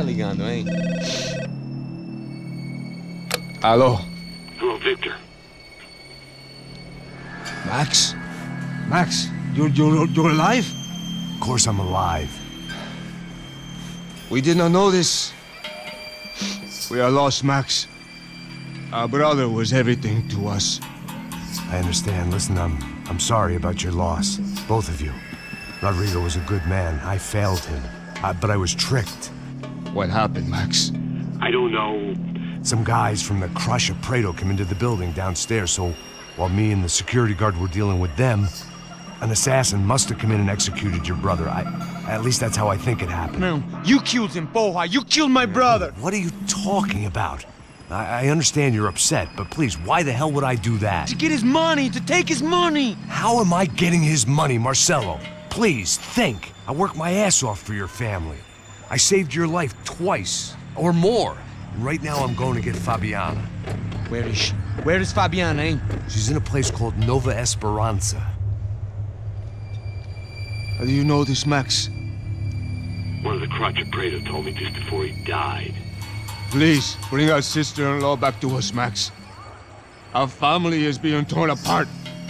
ligando, hein? Alô? Hello, Victor. Max? Max, you're alive? Of course I'm alive. We did not know this. We are lost, Max. Our brother was everything to us. I understand. Listen, I'm sorry about your loss. Both of you. Rodrigo was a good man. I failed him. But I was tricked. What happened, Max? I don't know. Some guys from the Crush of Prado came into the building downstairs, so while me and the security guard were dealing with them, an assassin must have come in and executed your brother. At least that's how I think it happened. Man, you killed him, Porra. You killed my brother. What are you talking about? I understand you're upset, but please, why the hell would I do that? To get his money, to take his money. How am I getting his money, Marcelo? Please, think. I worked my ass off for your family. I saved your life twice, or more. And right now I'm going to get Fabiana. Where is she? Where is Fabiana, eh? She's in a place called Nova Esperanza. How do you know this, Max? One of the Crotch of Prado told me just before he died. Please, bring our sister-in-law back to us, Max. Our family is being torn apart.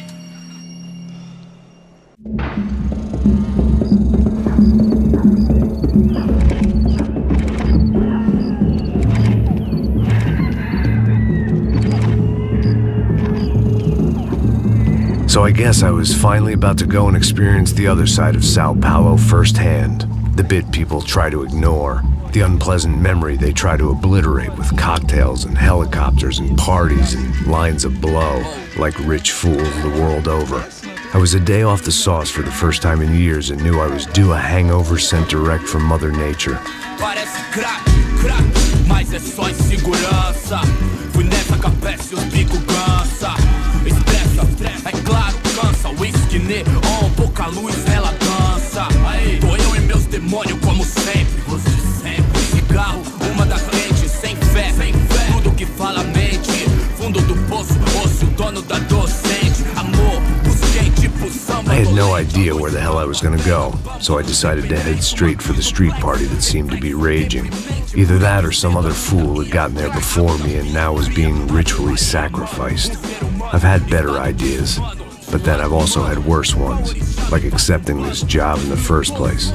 So I guess I was finally about to go and experience the other side of Sao Paulo firsthand. The bit people try to ignore. The unpleasant memory they try to obliterate with cocktails and helicopters and parties and lines of blow, like rich fools the world over. I was a day off the sauce for the first time in years and knew I was due a hangover sent direct from Mother Nature. Parece crack, mas é só insegurança. Fui nessa capeste, os bico cansa. Estressa, é claro, cansa. Whisky, neon, pouca luz, ela dança. Tô eu e meus demônios como sempre. Você sempre. Cigarro, uma da frente, sem fé. Tudo que fala mente. Fundo do poço, osso, dono da docente. Amor, busquei tipo samba. I had no idea where the hell I was gonna go, so I decided to head straight for the street party that seemed to be raging. Either that or some other fool had gotten there before me and now was being ritually sacrificed. I've had better ideas, but then I've also had worse ones, like accepting this job in the first place.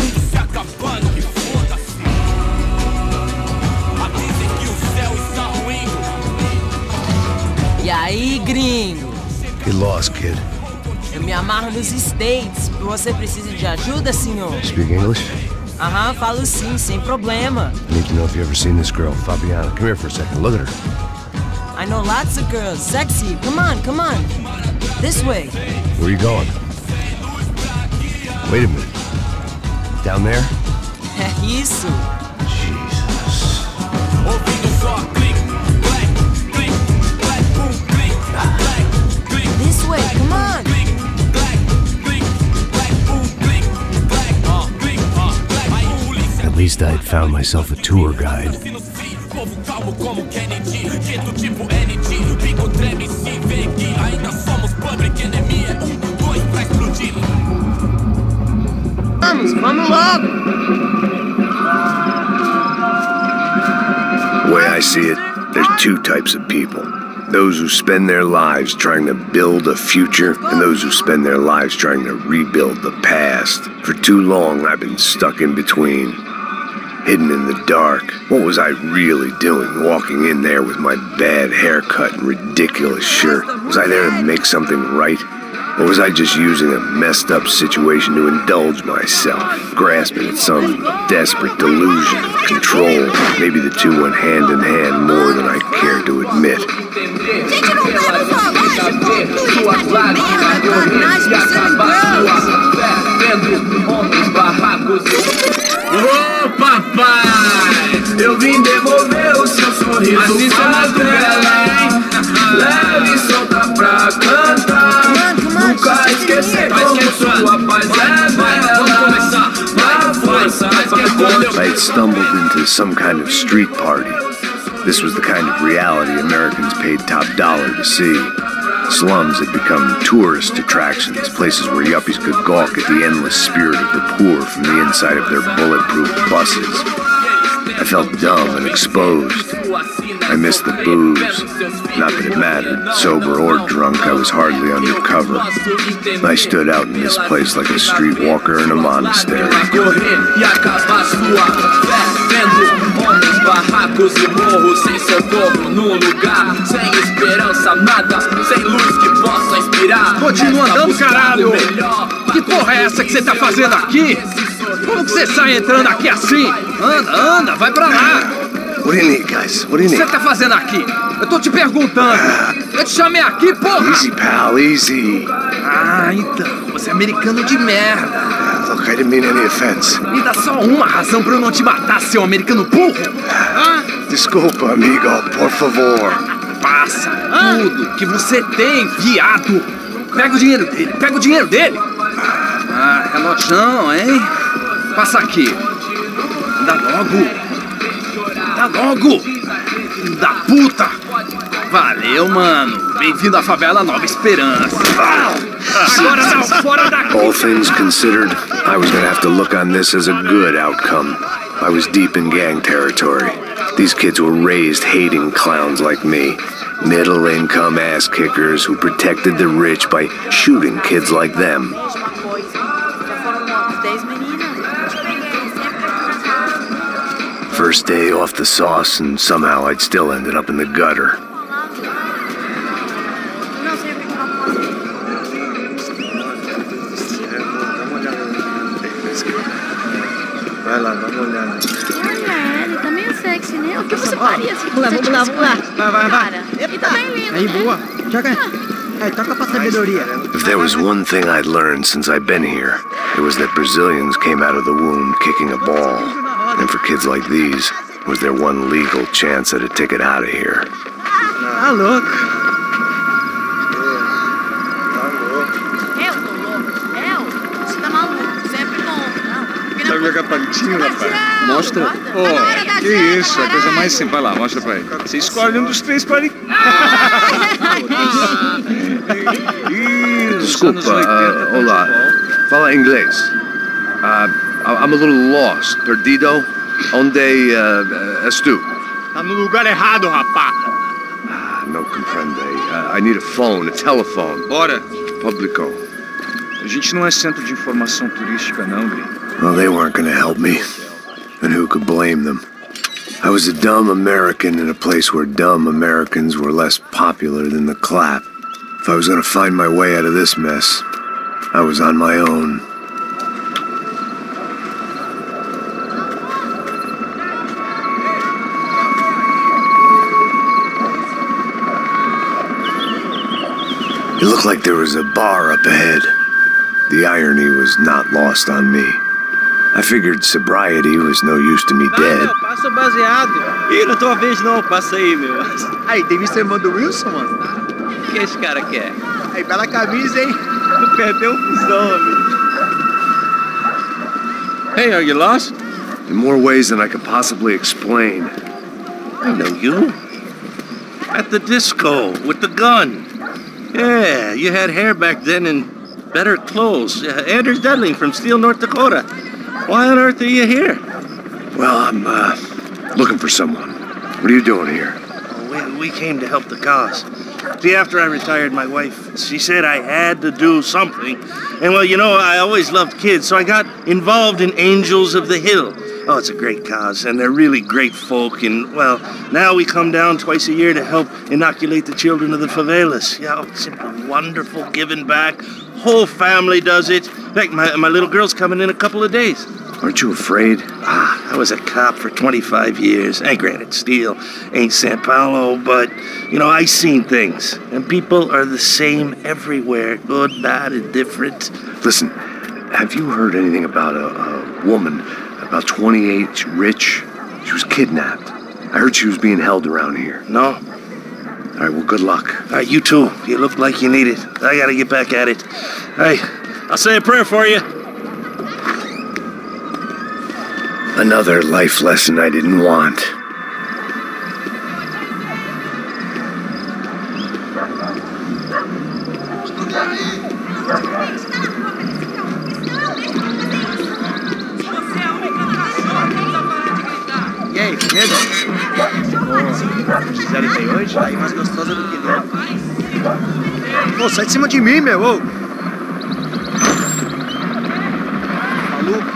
E aí, gringo? Get lost, kid. Eu me amarro nos States. Você precisa de ajuda, senhor? Speak English? Aham, falo sim, sem problema. I need to know if you've ever seen this girl, Fabiana. Come here for a second. Look at her. I know lots of girls. Sexy. Come on, come on. This way. Where are you going? Wait a minute. Down there? É isso. Jesus. This way, come on. At least I had found myself a tour guide. Vamos logo. The way I see it, there's two types of people. Those who spend their lives trying to build a future, and those who spend their lives trying to rebuild the past. For too long, I've been stuck in between. Hidden in the dark. What was I really doing, walking in there with my bad haircut and ridiculous shirt? Was I there to make something right? Or was I just using a messed up situation to indulge myself, grasping at some desperate delusion of control? Maybe the two went hand in hand more than I care to admit. Ô papai, eu vim devolver o seu sorriso. Assista Belém, leve e solta pra cantar. Nunca esquecer como sua paz é bela. Na força I had stumbled into some kind of street party. This was the kind of reality Americans paid top dollar to see. Slums had become tourist attractions, places where yuppies could gawk at the endless spirit of the poor from the inside of their bulletproof buses. I felt dumb and exposed. I missed the booze. Not that it mattered. Sober or drunk, I was hardly undercover. I stood out in this place like a streetwalker in a monastery. Barracos e morros sem socorro num lugar sem esperança, nada, sem luz que possa inspirar. Continua andando, caralho! Que porra é essa que você tá fazendo aqui? Como que você sai entrando aqui assim? Anda, vai pra lá! What do you need, guys? What do you O que need? você tá fazendo aqui? Eu tô te perguntando! Eu te chamei aqui, porra! Easy, pal, easy. Ah, então, você é americano de merda! Look, I didn't mean any offense. Me dá só uma razão pra eu não te matar, seu americano burro! Desculpa, amigo, por favor. Passa tudo que você tem, viado! Pega o dinheiro dele! Ah, relojão, hein? Passa aqui! Dá logo! Da puta! Valeu, mano! Bem-vindo à favela Nova Esperança! Agora não, fora daqui! All things considered, I was gonna have to look on this as a good outcome. I was deep in gang territory. These kids were raised hating clowns like me. Middle-income ass-kickers who protected the rich by shooting kids like them. First day off the sauce, and somehow I'd still ended up in the gutter. Olha, ele tá meio sexy, né? O que você faria se você Vamos lá. Cara, ele tá bem lindo, Aí, né? boa. Joga. Aí, toca pra sabedoria. If there was one thing I'd learned since I've been here, it was that Brazilians came out of the womb kicking a ball. And for kids like these, was their one legal chance at a ticket out of here. Tá louco. Eu tô louco. Você tá maluco. Sempre bom. Sabe jogar patinho, rapaz? Mostra. Oh, que isso, a coisa mais simples. Vai lá, mostra pra ele. Você escolhe um dos três para ele. Desculpa, olá. Fala inglês. I'm a little lost. Perdido? Onde és tu? Tá no lugar errado, rapaz. No comprende. I need a phone, a telephone. Bora. Publico. A gente não é centro de informação turística, não, Gri. Well, they weren't gonna help me. And who could blame them? I was a dumb American in a place where dumb Americans were less popular than the clap. If I was gonna find my way out of this mess, I was on my own. It looked like there was a bar up ahead. The irony was not lost on me. I figured sobriety was no use to me dead. Passa o baseado. Ih, não é tua vez não, passa aí, meu. Aí, tem visto a irmã do Wilson, mano? O que esse cara quer? Aí, bela camisa, hein? Tu perdeu o fusão, amigo. Hey, are you lost? In more ways than I could possibly explain. I know you. At the disco, with the gun. Yeah, you had hair back then and better clothes. Anders Dudley from Steele, North Dakota. Why on earth are you here? Well, I'm, looking for someone. What are you doing here? We came to help the cause. See, after I retired, my wife, she said I had to do something. And, well, you know, I always loved kids, so I got involved in Angels of the Hill. Oh, it's a great cause, and they're really great folk. And, well, now we come down twice a year to help inoculate the children of the favelas. Yeah, it's simply wonderful, giving back. Whole family does it. In fact, my little girl's coming in a couple of days. Aren't you afraid? I was a cop for 25 years. And granted, Steele ain't San Paulo, but, you know, I seen things. And people are the same everywhere, good, bad, and different. Listen, have you heard anything about a woman, about 28, rich? She was kidnapped. I heard she was being held around here. No? All right, well, good luck. All right, you too. You look like you need it. I gotta get back at it. Hey, I'll say a prayer for you. Another life lesson I didn't want. E aí, enredo? Gisele tem hoje? Tá aí mais gostosa do que dela. Ô, sai de cima de mim, meu! Ô. Maluco!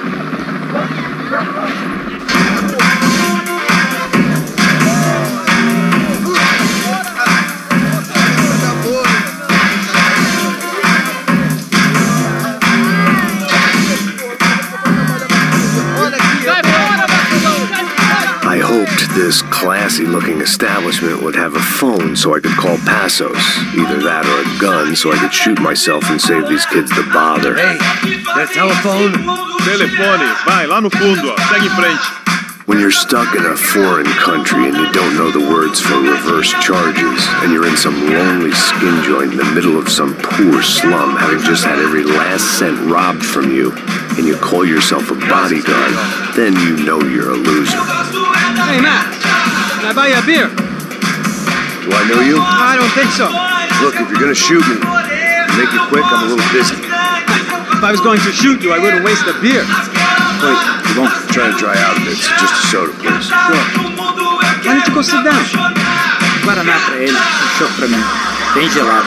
This classy-looking establishment would have a phone so I could call Passos. Either that or a gun so I could shoot myself and save these kids the bother. Hey, their telephone? Telefone, vai, lá no fundo, ó. Segue em frente. When you're stuck in a foreign country and you don't know the words for reverse charges, and you're in some lonely skin joint in the middle of some poor slum, having just had every last cent robbed from you, and you call yourself a bodyguard, then you know you're a loser. Hey, Matt, can I buy you a beer? Do I know you? I don't think so. Look, if you're gonna shoot me, make it quick, I'm a little busy. If I was going to shoot you, I wouldn't waste a beer. Wait, you won't try to dry out a bit. Just a soda, please. Sure. Why don't you go sit down? Guaraná pra ele, chopp pra mim. Bem gelado.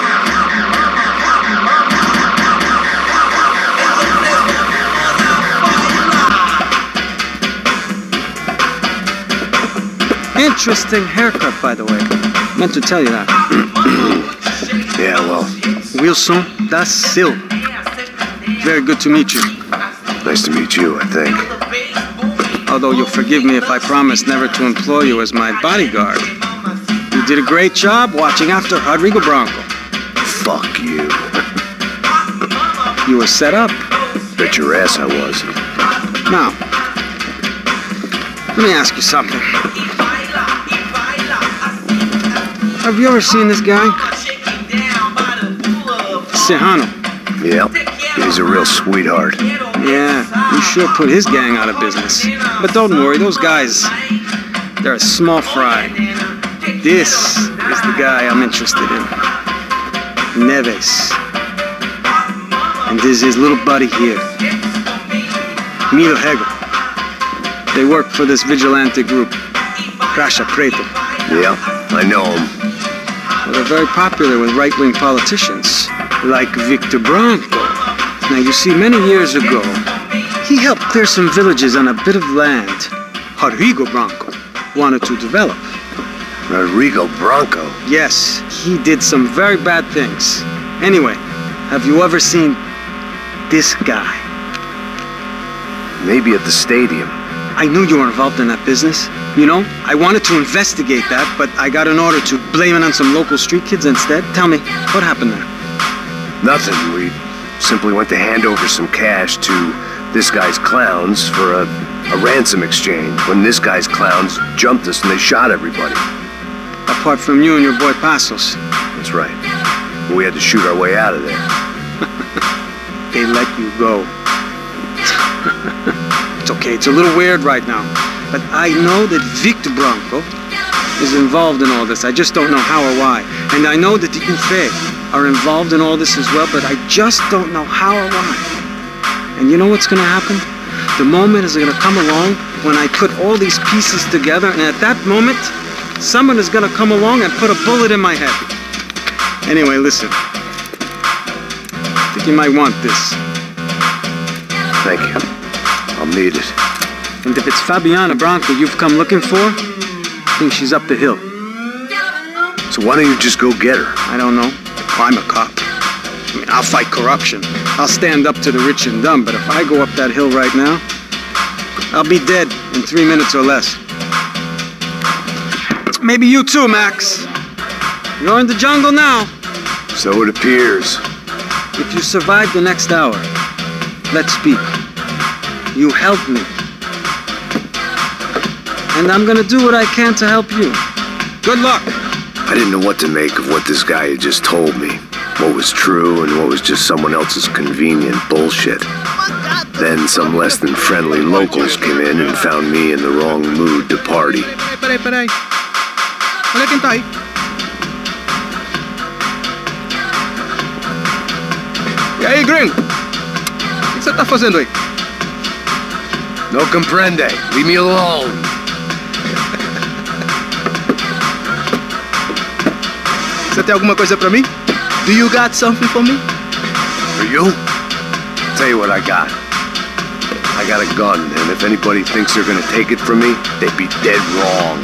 Interesting haircut, by the way. Meant to tell you that. Yeah, well. Wilson da Silva. Very good to meet you. Nice to meet you, I think. Although you'll forgive me if I promise never to employ you as my bodyguard. You did a great job watching after Rodrigo Branco. Fuck you. You were set up. Bet your ass I was. Now, let me ask you something. Have you ever seen this guy? Serrano. Yeah, he's a real sweetheart. Yeah, you sure put his gang out of business. But don't worry, those guys, they're a small fry. This is the guy I'm interested in. Neves. And this is his little buddy here. Milo Hegel. They work for this vigilante group, Caixa Preta. Yeah, I know him. Well, they're very popular with right-wing politicians, like Victor Branco. Now, you see, many years ago, he helped clear some villages on a bit of land Rodrigo Branco wanted to develop. Rodrigo Branco? Yes, he did some very bad things. Anyway, have you ever seen this guy? Maybe at the stadium. I knew you were involved in that business. You know, I wanted to investigate that, but I got an order to blame it on some local street kids instead. Tell me, what happened there? Nothing. We simply went to hand over some cash to this guy's clowns for a ransom exchange when this guy's clowns jumped us and they shot everybody. Apart from you and your boy Passos. That's right. We had to shoot our way out of there. They let you go. It's okay, it's a little weird right now. But I know that Victor Branco is involved in all this. I just don't know how or why. And I know that the UFE are involved in all this as well, but I just don't know how or why. And you know what's gonna happen? The moment is gonna come along when I put all these pieces together, and at that moment, someone is gonna come along and put a bullet in my head. Anyway, listen. I think you might want this. Thank you. I'll need it. And if it's Fabiana Branco you've come looking for, I think she's up the hill. So why don't you just go get her? I don't know. I'm a cop. I mean, I'll fight corruption. I'll stand up to the rich and dumb, but if I go up that hill right now, I'll be dead in 3 minutes or less. Maybe you too, Max. You're in the jungle now. So it appears. If you survive the next hour, let's speak. You helped me. And I'm gonna do what I can to help you. Good luck. I didn't know what to make of what this guy had just told me. What was true and what was just someone else's convenient bullshit. Then some less than friendly locals came in and found me in the wrong mood to party. Peraí. Olha quem tá aí. E aí, gringo? O que você tá fazendo aí? No comprende. Leave me alone. Você tem alguma coisa pra mim? Do you got something for me? For you? Tell you what I got. I got a gun, and if anybody thinks they're gonna take it from me, they'd be dead wrong.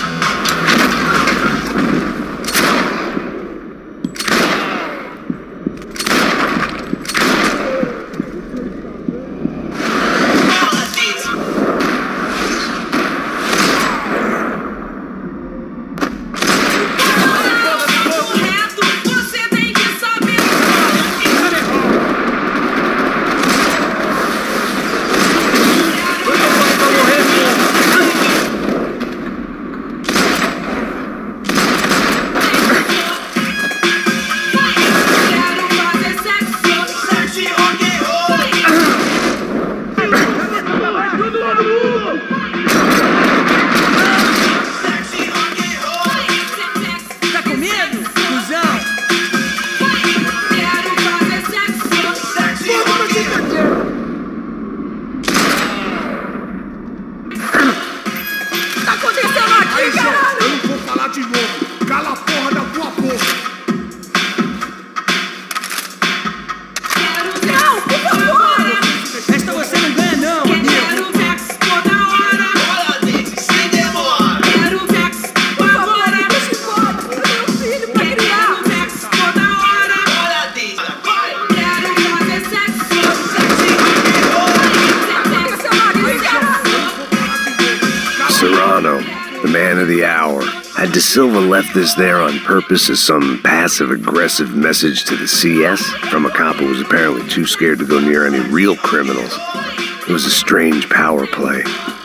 De Silva left this there on purpose as some passive-aggressive message to the CS from a cop who was apparently too scared to go near any real criminals. It was a strange power play.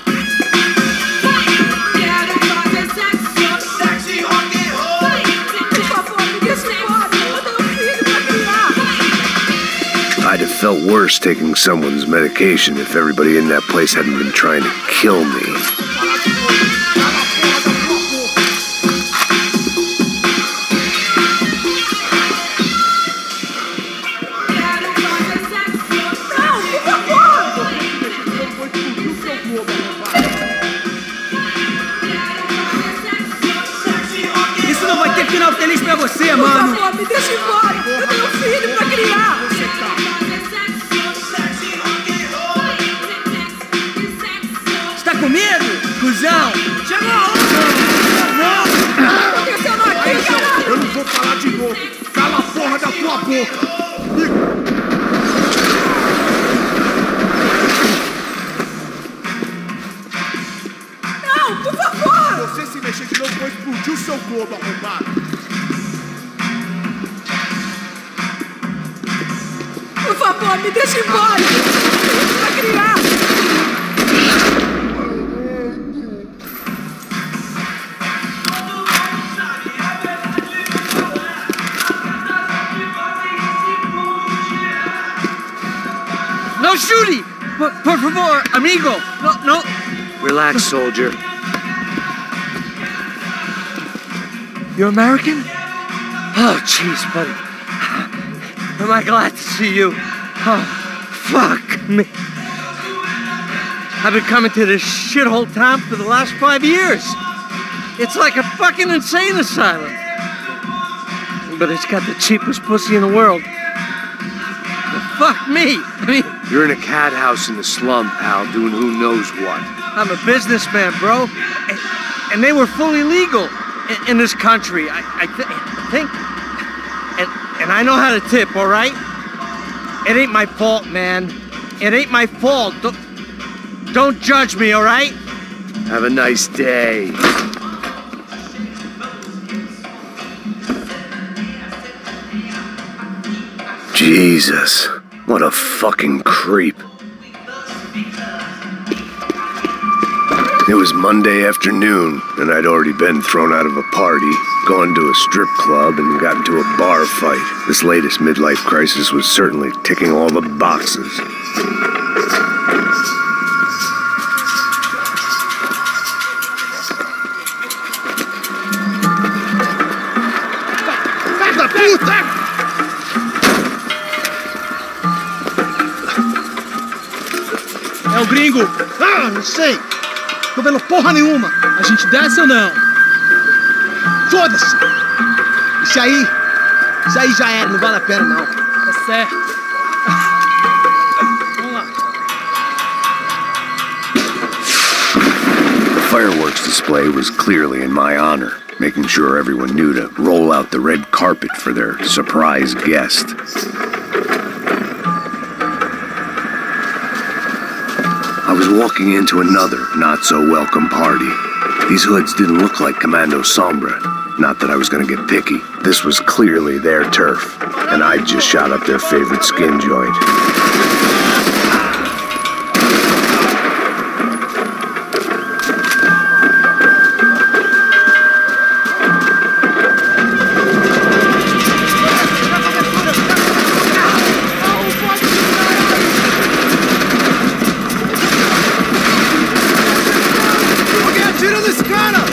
I'd have felt worse taking someone's medication if everybody in that place hadn't been trying to kill me. Você, mano! Por favor, me deixa embora! Eu tenho um filho pra criar! Você tá com medo, cuzão? Chegou a hora! Não! O que tá acontecendo aqui, caralho? Eu não vou falar de novo! Cala a porra da tua boca! Não, por favor! Você se mexer de novo, vou explodir o seu globo, arrombado! Por favor, me deixa embora! Pra criar! No shooting! Por favor, amigo! No. Relax, soldier. You're American? Oh, jeez, buddy. Am I glad to see you? Oh, fuck me. I've been coming to this shithole town for the last 5 years. It's like a fucking insane asylum. But it's got the cheapest pussy in the world. Fuck me. I mean, you're in a cat house in the slum, pal, doing who knows what. I'm a businessman, bro. And they were fully legal in this country. I think. And I know how to tip, all right? It ain't my fault, man. It ain't my fault. Don't judge me, all right? Have a nice day. Jesus, what a fucking creep. It was Monday afternoon, and I'd already been thrown out of a party, gone to a strip club, and got into a bar fight. This latest midlife crisis was certainly ticking all the boxes. É o gringo! Ah, não sei! Tô vendo porra nenhuma! A gente desce ou não? Foda-se! Esse aí Isso aí já era, não vale a pena não. Tá certo. Vamos lá. The fireworks display was clearly in my honor, making sure everyone knew to roll out the red carpet for their surprise guest. I was walking into another not-so-welcome party. These hoods didn't look like Commando Sombra. Not that I was gonna get picky. This was clearly their turf, and I'd just shot up their favorite skin joint. Tira desse cara!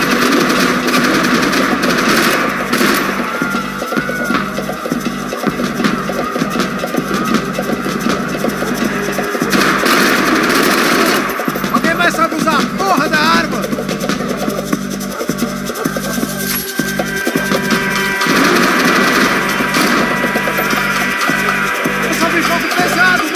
Alguém mais sabe usar a porra da arma? Eu só vi fogo pesado!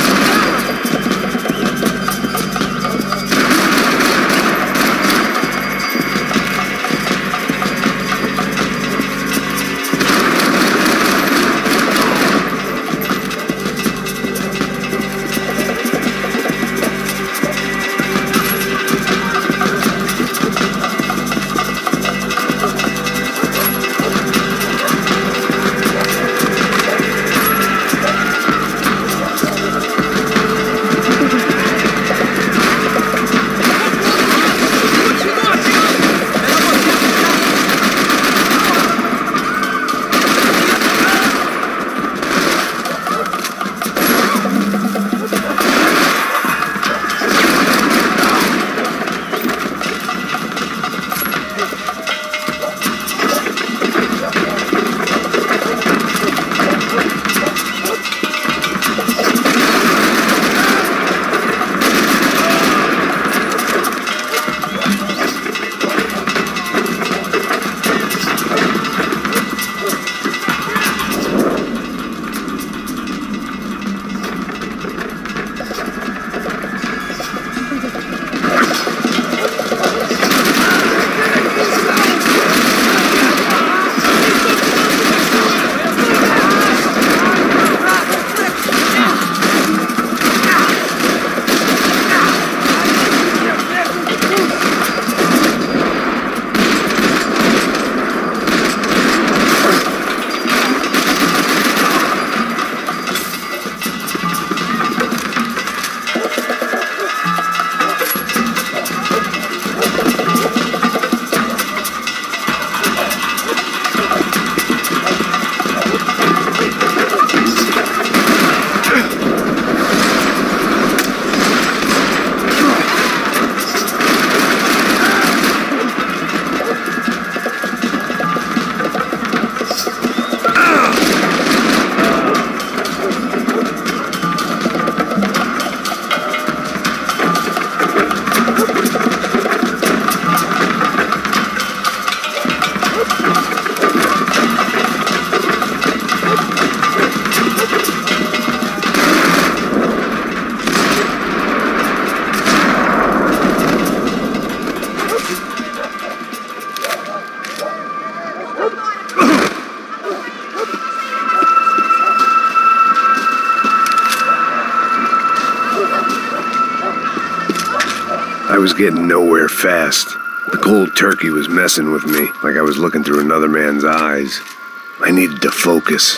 I was getting nowhere fast. The cold turkey was messing with me, like I was looking through another man's eyes. I needed to focus.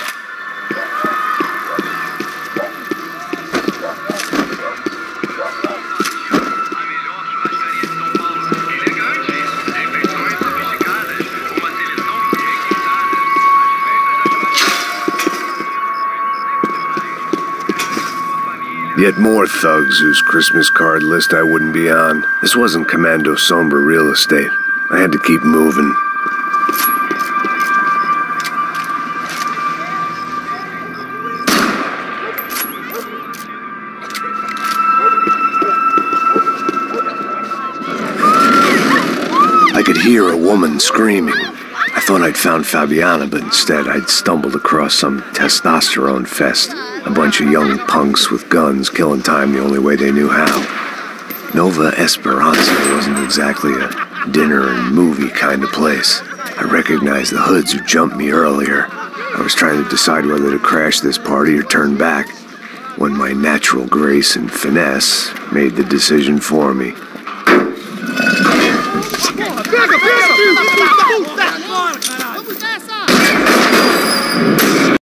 Yet more thugs whose Christmas card list I wouldn't be on. This wasn't Commando Sombra real estate. I had to keep moving. I could hear a woman screaming. I thought I'd found Fabiana, but instead I'd stumbled across some testosterone fest. A bunch of young punks with guns killing time the only way they knew how. Nova Esperanza wasn't exactly a dinner and movie kind of place. I recognized the hoods who jumped me earlier. I was trying to decide whether to crash this party or turn back, when my natural grace and finesse made the decision for me.